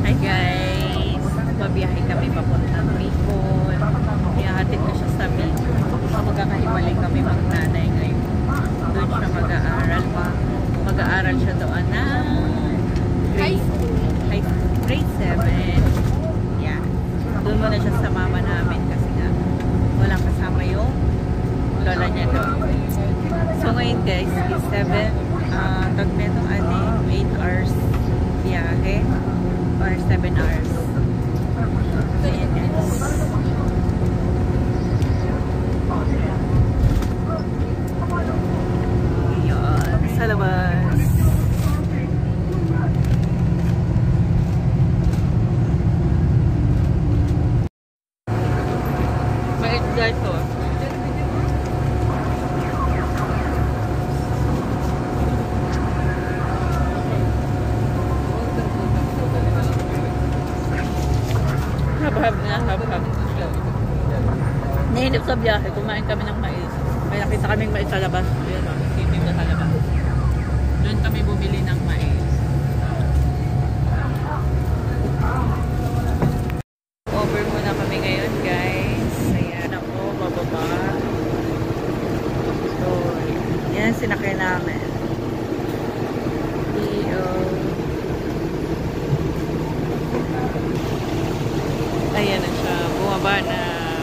Hi guys! Mabiyahe kami papuntang Bicol. Ihahatid ko siya sa Bicol. Magkakahiwalay kami mag-nanay ngayon. Doon siya mag-aaral pa. Mag-aaral siya doon na grade 7. Yeah. Doon muna siya sa mama namin kasi nga walang kasama yung lola niya doon. So ngayon guys, is 7 tag netong 8 hours biyahe or 7 hours. So yan guys. Yan, sa labas. Mait guys to. Hab-hab. Nainip sa biyahe, kumain kami ng mais. May nakita kaming mais sa labas. Ayan o, sitim na sa labas. Doon kami bumili ng mais. Over muna kami ngayon guys. Ayan ako, bababa. So, yan sinakay namin. Ayan na siya, bumaba na.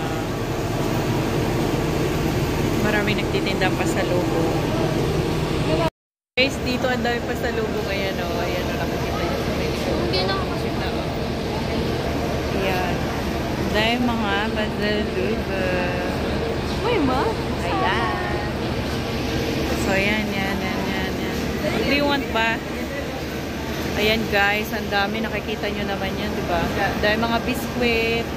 Maraming nagtitinda pa sa logo. Guys, dito ang dami pa sa logo. Ayan o, ayan o, nakikita niyo sa video. Hindi na ako kasi na. Ayan. Dahil mga pasalubo. Uy, ma? Ayan. So, ayan. What do you want ba? Ayan guys, ang dami. Nakikita nyo naman yan, diba? Dahil mga biskwit.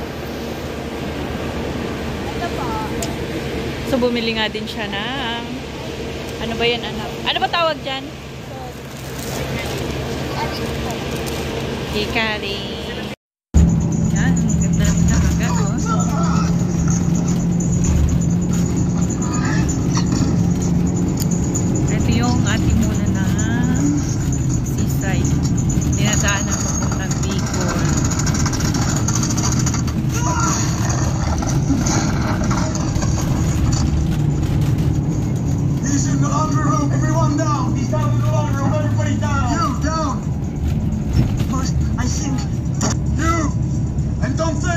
Ito po. So, bumili nga din siya ng... Ano ba yan, anak? Ano ba tawag dyan? Hikari. Yan, ganda naman na agad, oh. Ito yung ating muna ng seaside. Dinadaanan ko ng Bicol. He's in the laundry room. Everyone down. He's down in the laundry room. Everybody down. You down. First, I think you. And don't think.